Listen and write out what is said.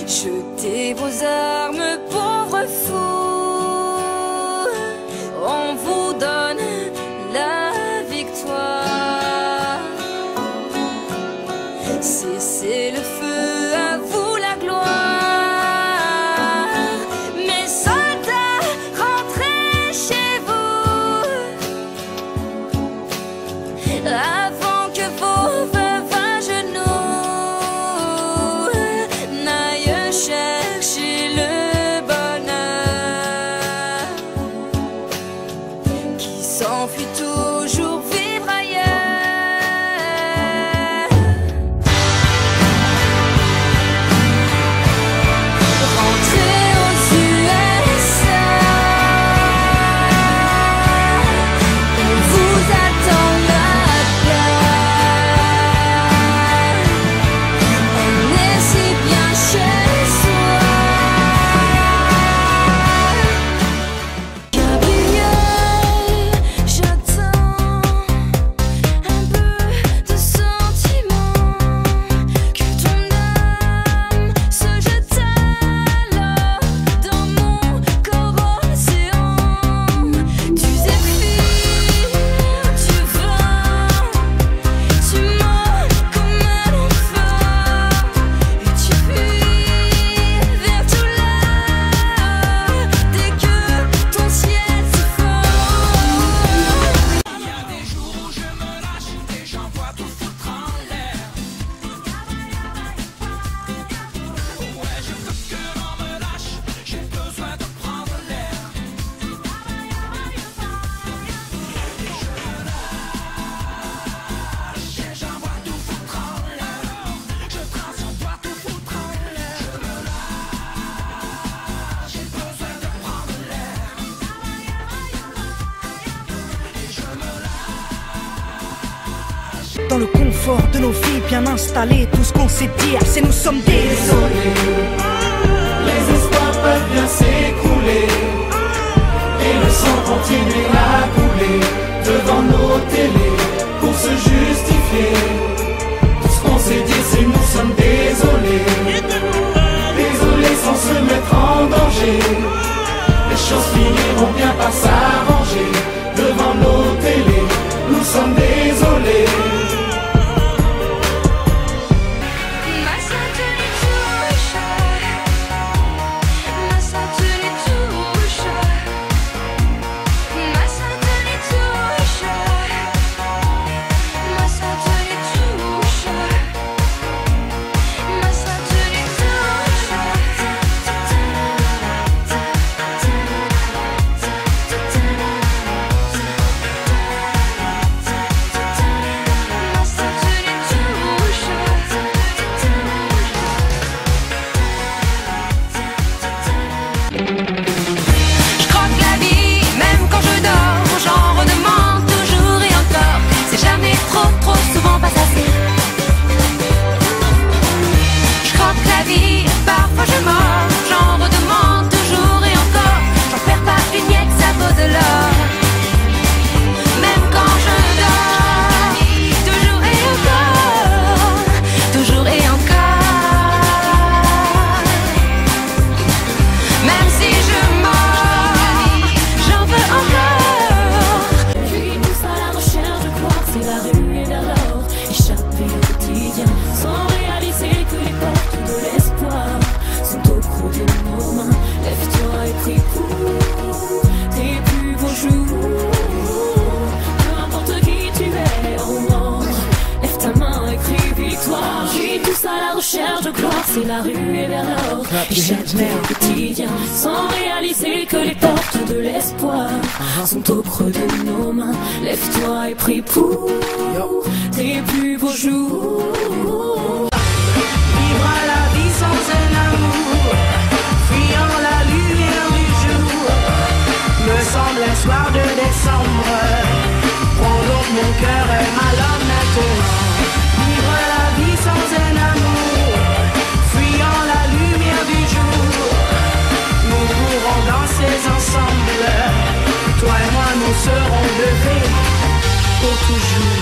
Jetez vos armes, pauvres fous, on vous donne la victoire. Cessez le feu, à vous la gloire. Mes soldats, rentrez chez vous avant que vos veuves à genoux n'aillent chercher le bonheur qui s'enfuit toujours vivre ailleurs. Rentrez aux USA, on vous attend là-bas. On est si bien chez soi. Gabriel, j'attends un peu de sentiment, que ton âme se jette alors dans mon corps océan. Tu zéphyr, tu vents, tu mords comme un enfant, et tu fuis vers tout là dès que ton ciel se fend. Il y a des jours où je me lâche et j'envoie tout foutre en l'air. Ouais, je veux que l'on me lâche, j'ai besoin de prendre l'air. Et je me lâche et j'envoie tout foutre en l'air. Je prends sur toi tout foutre en l'air. Je me lâche, j'ai besoin de prendre l'air. Et je me lâche. Dans le confort de nos vies bien installées, tout ce qu'on sait dire, c'est nous sommes désolés. Les espoirs peuvent bien s'écrouler et le sang continuer à couler devant nos télés pour se justifier. Tout ce qu'on s'est dit, c'est nous sommes désolés. Désolés sans se mettre en danger. Les choses finiront bien par s'arranger devant nos télés. Nous sommes désolés. Ma ceinture touche, ma ceinture touche, ma ceinture touche, ma ceinture touche, ma ceinture Je croque la vie, même quand je dors, j'en redemande toujours et encore. C'est jamais trop souvent pas assez. Je croque la vie, parfois je mords, j'en redemande toujours et encore. J'en perds pas une miette, ça vaut de l'or. Même quand je dors, toujours et encore, toujours et encore. Même si je mors, j'en veux encore. Puis tous à la recherche de gloire, c'est la rue et vers l'or. Échapper au quotidien, sans réaliser que les portes de l'espoir sont au creux de nos mains. Lève-toi et prie pour tes plus beaux jours. Peu importe qui tu es, au monde, lève ta main et crie victoire. Puis tous à la recherche de gloire, c'est la rue et vers l'or. Échapper au quotidien, sans réaliser que les portes de l'espoir sont au creux de nos mains. Lève-toi et prie pour tes plus beaux jours. Vivre la vie sans un amour, fuyant la lumière du jour, me semble un soir de décembre. Prends donc mon cœur et ma langue maintenant. Vivre la vie sans un amour, fuyant la lumière du jour, nous pourrons danser ensemble. Toi et moi, nous serons levés pour toujours.